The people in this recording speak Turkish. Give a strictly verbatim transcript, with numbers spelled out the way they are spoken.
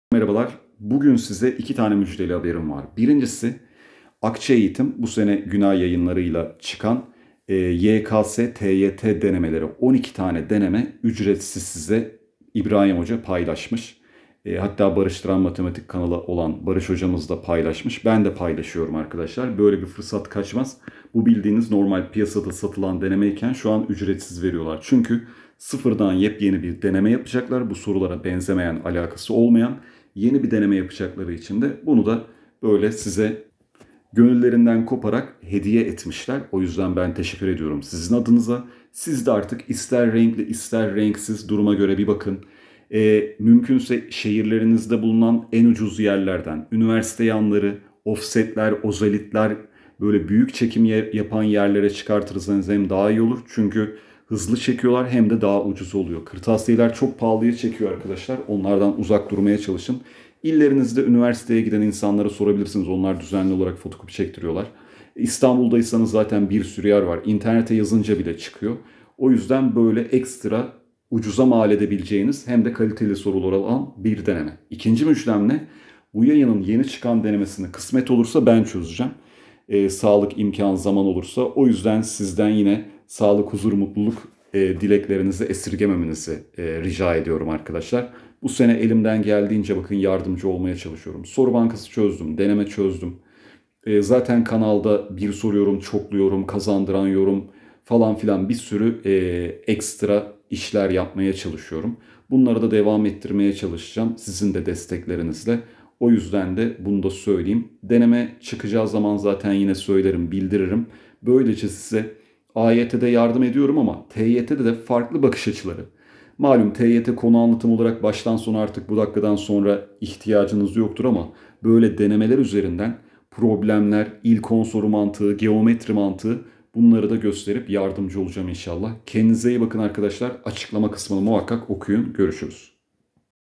Merhabalar. Bugün size iki tane müjdeli haberim var. Birincisi Akça Eğitim bu sene Günay Yayınları'yla çıkan e, Y K S, T Y T denemeleri on iki tane deneme ücretsiz size İbrahim Hoca paylaşmış. E, hatta Barıştıran Matematik kanalı olan Barış Hocamız da paylaşmış. Ben de paylaşıyorum arkadaşlar. Böyle bir fırsat kaçmaz. Bu bildiğiniz normal piyasada satılan denemeyken şu an ücretsiz veriyorlar. Çünkü sıfırdan yepyeni bir deneme yapacaklar. Bu sorulara benzemeyen, alakası olmayan yeni bir deneme yapacakları için de bunu da böyle size gönüllerinden koparak hediye etmişler. O yüzden ben teşekkür ediyorum sizin adınıza. Siz de artık ister renkli ister renksiz duruma göre bir bakın. E, mümkünse şehirlerinizde bulunan en ucuz yerlerden, üniversite yanları, offsetler, ozalitler, böyle büyük çekim yapan yerlere çıkartırsanız hem daha iyi olur. Çünkü hızlı çekiyorlar hem de daha ucuz oluyor. Kırtasiyeler çok pahalıya çekiyor arkadaşlar. Onlardan uzak durmaya çalışın. İllerinizde üniversiteye giden insanlara sorabilirsiniz. Onlar düzenli olarak fotokopi çektiriyorlar. İstanbul'daysanız zaten bir sürü yer var. İnternete yazınca bile çıkıyor. O yüzden böyle ekstra ucuza mal edebileceğiniz hem de kaliteli sorular alan bir deneme. İkinci müjdem ne? Bu yayının yeni çıkan denemesini kısmet olursa ben çözeceğim. Ee, sağlık, imkan, zaman olursa. O yüzden sizden yine sağlık, huzur, mutluluk e, dileklerinizi esirgememenizi e, rica ediyorum arkadaşlar. Bu sene elimden geldiğince bakın yardımcı olmaya çalışıyorum. Soru bankası çözdüm, deneme çözdüm. E, zaten kanalda bir soruyorum, çokluyorum, kazandıran yorum falan filan bir sürü e, ekstra işler yapmaya çalışıyorum. Bunları da devam ettirmeye çalışacağım sizin de desteklerinizle. O yüzden de bunu da söyleyeyim. Deneme çıkacağı zaman zaten yine söylerim, bildiririm. Böylece size A Y T'de yardım ediyorum ama T Y T'de de farklı bakış açıları. Malum T Y T konu anlatım olarak baştan sona artık bu dakikadan sonra ihtiyacınız yoktur ama böyle denemeler üzerinden problemler, ilk on soru mantığı, geometri mantığı bunları da gösterip yardımcı olacağım inşallah. Kendinize iyi bakın arkadaşlar. Açıklama kısmını muhakkak okuyun. Görüşürüz.